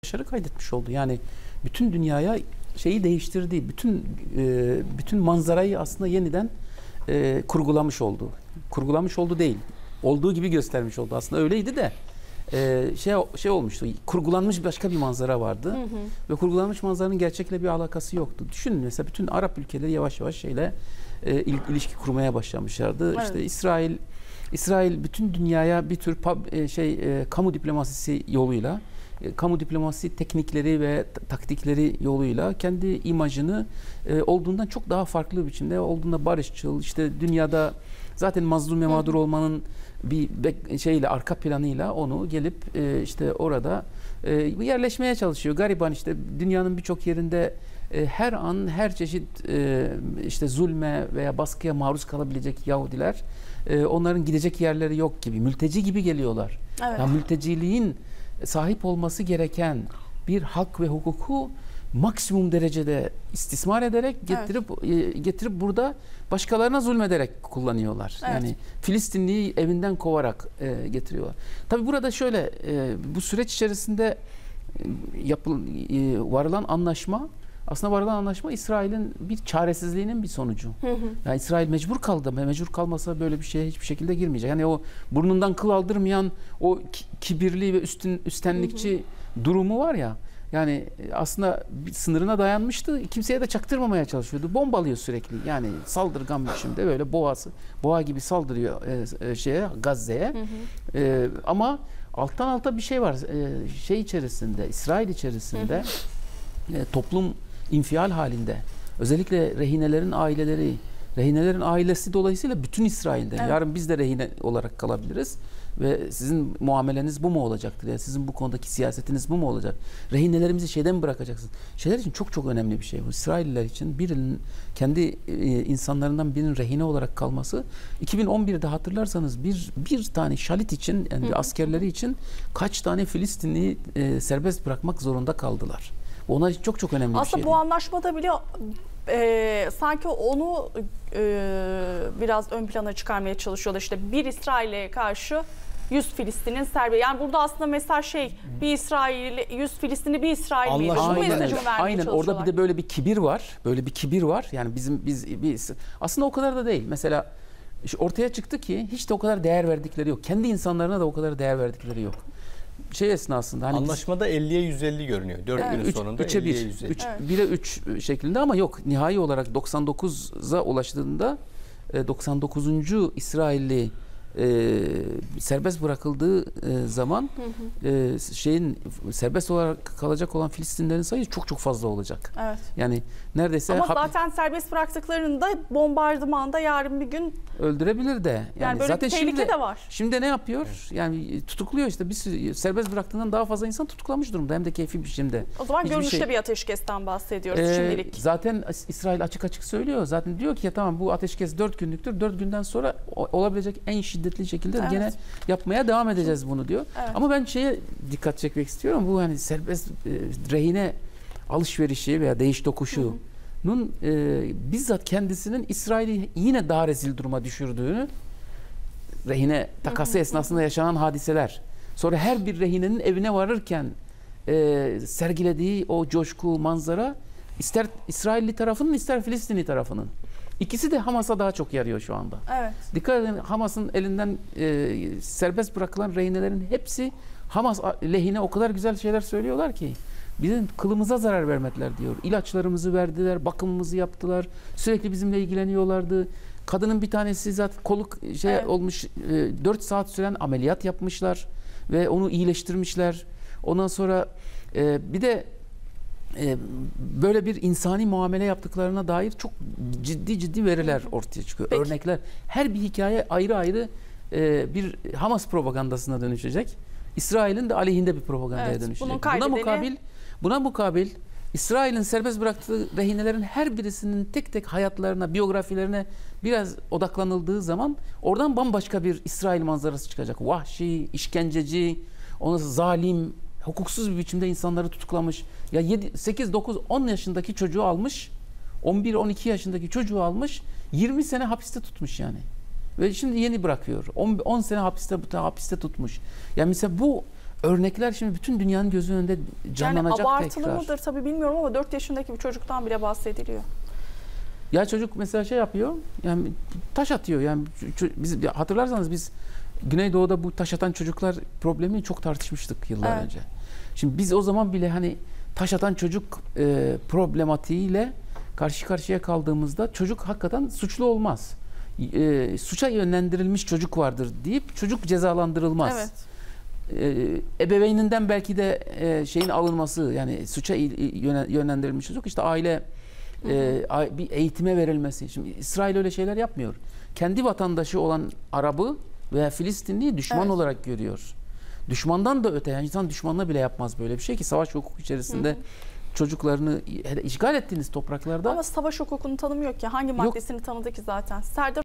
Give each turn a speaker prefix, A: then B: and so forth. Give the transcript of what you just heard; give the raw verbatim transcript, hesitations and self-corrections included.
A: başarı kaydetmiş oldu. Yani bütün dünyaya şeyi değiştirdi. Bütün e, bütün manzarayı aslında yeniden e, kurgulamış oldu. Kurgulamış oldu değil. Olduğu gibi göstermiş oldu. Aslında öyleydi de e, şey şey olmuştu. Kurgulanmış başka bir manzara vardı. Hı hı. Ve kurgulanmış manzaranın gerçekle bir alakası yoktu. Düşünün mesela bütün Arap ülkeleri yavaş yavaş şeyle e, ilişki kurmaya başlamışlardı. Evet. İşte İsrail İsrail bütün dünyaya bir tür pub, e, şey e, kamu diplomasisi yoluyla e, kamu diplomasi teknikleri ve taktikleri yoluyla kendi imajını e, olduğundan çok daha farklı biçimde, olduğunda barışçıl, işte dünyada zaten mazlum ve mağdur olmanın bir şeyle, arka planıyla onu gelip e, işte orada e, yerleşmeye çalışıyor. Gariban işte dünyanın birçok yerinde e, her an her çeşit e, işte zulme veya baskıya maruz kalabilecek Yahudiler, e, onların gidecek yerleri yok gibi, mülteci gibi geliyorlar. Evet. Yani mülteciliğin sahip olması gereken bir hak ve hukuku maksimum derecede istismar ederek getirip evet. e, getirip burada başkalarına zulmederek kullanıyorlar. Evet. Yani Filistinliyi evinden kovarak e, getiriyorlar. Tabii burada şöyle e, bu süreç içerisinde e, yapıl, e, varılan anlaşma, aslında varılan anlaşma İsrail'in bir çaresizliğinin bir sonucu. Hı hı. Yani İsrail mecbur kaldı. Mecbur kalmasa böyle bir şeye hiçbir şekilde girmeyecek. Yani o burnundan kıl aldırmayan o kibirli ve üstün üstenlikçi hı hı. durumu var ya. Yani aslında bir sınırına dayanmıştı. Kimseye de çaktırmamaya çalışıyordu. Bombalıyor sürekli. Yani saldırgan biçimde böyle boğası, boğa gibi saldırıyor e, şeye, Gazze'ye. Hı hı. E, ama alttan alta bir şey var. E, şey içerisinde, İsrail içerisinde hı hı. E, toplum infial halinde. Özellikle rehinelerin aileleri, rehinelerin ailesi dolayısıyla bütün İsrail'de. Evet. Yarın biz de rehine olarak kalabiliriz. Ve sizin muameleniz bu mu olacaktır? Yani sizin bu konudaki siyasetiniz bu mu olacak? Rehinelerimizi şeyden mi bırakacaksınız? Şeyler için çok çok önemli bir şey bu. İsrailliler için birinin, kendi e, insanlarından birinin rehine olarak kalması, iki bin on bir'de hatırlarsanız bir bir tane şalit için, yani askerleri için kaç tane Filistinli e, serbest bırakmak zorunda kaldılar. Onlar için çok çok önemli
B: Aslında
A: bir şey.
B: Aslında bu anlaşmada bile e, sanki onu e, biraz ön plana çıkarmaya çalışıyorlar. İşte bir İsrail'e karşı yüz Filistin'in serbest. Yani burada aslında mesaj şey, bir İsrail, yüz Filistin'i bir İsrail miydi? Bu mesajı vermeye
A: Aynen.
B: çalışıyorlar.
A: Orada bir de böyle bir kibir var. Böyle bir kibir var. Yani bizim biz biz aslında o kadar da değil. Mesela ortaya çıktı ki hiç de o kadar değer verdikleri yok. Kendi insanlarına da o kadar değer verdikleri yok. Şey esnasında hani
C: anlaşmada elliye yüz elli görünüyor. dört evet. günün sonunda elliye yüz elli.
A: bire üç şeklinde ama yok. Nihai olarak doksan dokuza ulaştığında doksan dokuzuncu İsrailli e, serbest bırakıldığı e, zaman hı hı. E, şeyin serbest olarak kalacak olan Filistinlerin sayısı çok çok fazla olacak. Evet. Yani neredeyse
B: ama zaten serbest bıraktıklarında bombardımanda yarın bir gün
A: öldürebilir de. Yani,
B: yani böyle
A: zaten
B: bir tehlike
A: şimdi,
B: de var.
A: Şimdi ne yapıyor? Evet. Yani tutukluyor işte. Bir sürü, serbest bıraktığından daha fazla insan tutuklamış durumda. Hem de keyfi biçimde.
B: O zaman Hiçbir görünüşte şey. bir ateşkesten bahsediyoruz ee, şimdilik.
A: Zaten İsrail açık açık söylüyor. Zaten diyor ki ya tamam bu ateşkes dört günlüktür. dört günden sonra olabilecek en şiddetli şekilde evet. gene yapmaya devam edeceğiz bunu diyor. Evet. Ama ben şeye dikkat çekmek istiyorum. Bu hani serbest e, rehine alışverişi veya değiş tokuşu nun e, bizzat kendisinin İsrail'i yine daha rezil duruma düşürdüğünü, rehine takası hı hı. esnasında yaşanan hadiseler, sonra her bir rehinenin evine varırken e, sergilediği o coşku, manzara, ister İsrailli tarafının ister Filistinli tarafının. İkisi de Hamas'a daha çok yarıyor şu anda. Evet. Dikkat edin, Hamas'ın elinden e, serbest bırakılan rehinelerin hepsi Hamas lehine o kadar güzel şeyler söylüyorlar ki. Bizim kılımıza zarar vermediler diyor. İlaçlarımızı verdiler, bakımımızı yaptılar. Sürekli bizimle ilgileniyorlardı. Kadının bir tanesi zaten koluk şey evet. olmuş, dört saat süren ameliyat yapmışlar ve onu iyileştirmişler. Ondan sonra e, bir de e, böyle bir insani muamele yaptıklarına dair çok ciddi ciddi veriler ortaya çıkıyor. Peki. Örnekler. Her bir hikaye ayrı ayrı e, bir Hamas propagandasına dönüşecek. İsrail'in de aleyhinde bir propagandaya evet, dönüşecek. Buna mukabil Buna mukabil İsrail'in serbest bıraktığı rehinelerin her birisinin tek tek hayatlarına, biyografilerine biraz odaklanıldığı zaman oradan bambaşka bir İsrail manzarası çıkacak. Vahşi, işkenceci, onu zalim, hukuksuz bir biçimde insanları tutuklamış. Ya yedi, sekiz, dokuz, on yaşındaki çocuğu almış, on bir, on iki yaşındaki çocuğu almış, yirmi sene hapiste tutmuş yani. Ve şimdi yeni bırakıyor. on, on sene hapiste hapiste tutmuş. Yani mesela bu örnekler şimdi bütün dünyanın gözü önünde canlanacak
B: yani abartılı
A: tekrar.
B: mıdır tabii bilmiyorum ama dört yaşındaki bir çocuktan bile bahsediliyor.
A: Ya çocuk mesela şey yapıyor, yani taş atıyor. Yani biz hatırlarsanız biz Güneydoğu'da bu taş atan çocuklar problemini çok tartışmıştık yıllar
B: evet.
A: önce. Şimdi biz o zaman bile hani taş atan çocuk e, problematiğiyle karşı karşıya kaldığımızda çocuk hakikaten suçlu olmaz. E, suça yönlendirilmiş çocuk vardır deyip çocuk cezalandırılmaz.
B: Evet.
A: E, ebeveyninden belki de e, şeyin alınması, yani suça yönlendirilmiş çocuk işte aile e, bir eğitime verilmesi. Şimdi İsrail öyle şeyler yapmıyor. Kendi vatandaşı olan Arap'ı veya Filistinliyi düşman evet. olarak görüyor. Düşmandan da öte, yani insan düşmanına bile yapmaz böyle bir şey ki savaş hukuku içerisinde hı hı. çocuklarını işgal ettiğiniz topraklarda.
B: Ama savaş hukukunu tanımıyor ki. Hangi maddesini Yok. tanıdı ki zaten? Serdar